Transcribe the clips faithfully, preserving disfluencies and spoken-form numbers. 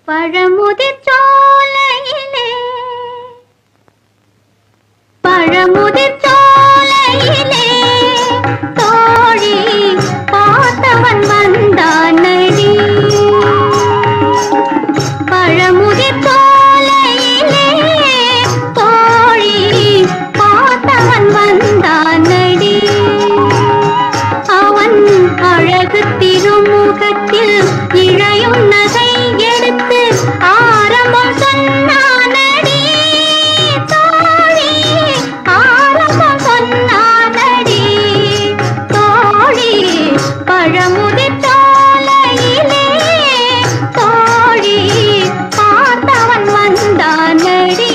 பழமுதிர் சோலையிலே பழமுதிர் சோலையிலே தோழி பார்த்தவன் வந்தானடி. பழமுதிர் சோலையிலே தோழி பார்த்தவன் வந்தானடி. அவன் அழகு திருமுகத்தில் இழையும் நகை எடுத்து ஆரம்பம் சொன்னானடி. தோழி ஆரம்பம் சொன்னானடி. தோழி பழமுதிர் சோலையிலே தோழி பார்த்தவன் வந்தானடி.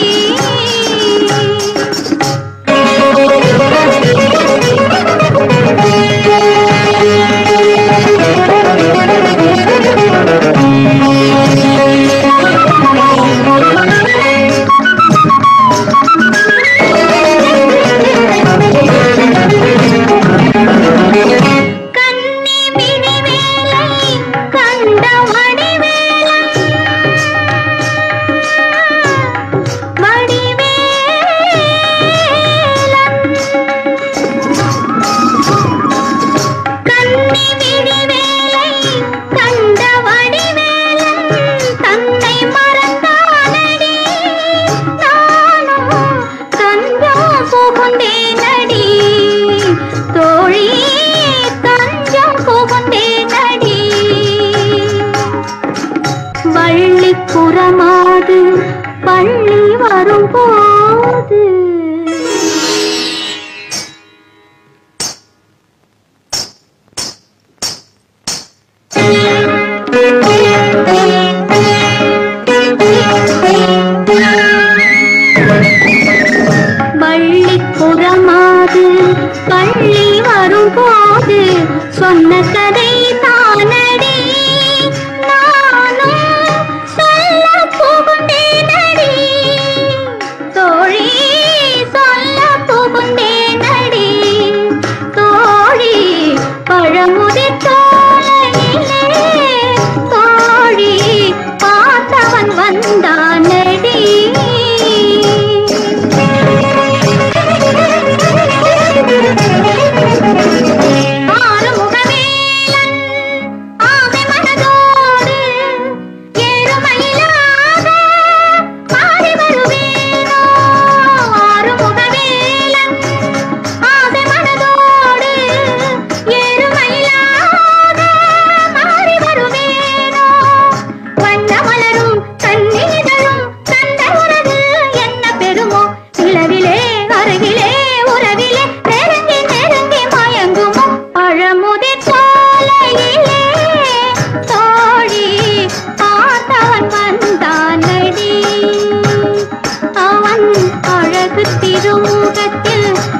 வள்ளிப்புறமாது பள்ளி வரும்போது வள்ளிப்புறமாது பள்ளி வரும்போது சொன்ன கதை தானடி. பழமுதிர் சோலையிலே தோழி பார்த்தவன் வந்தானடி. ஆறுமுகவேலன் ஆமை மனதோடு எருமையிலாக மாறி வருவேனோ. ஆறுமுகவேலன் ஆமை மனதோடு பழமுதிர் சோலையிலே தோழி பார்த்தவன் வந்தானடி. அவன் அழகு திருமுகத்தில்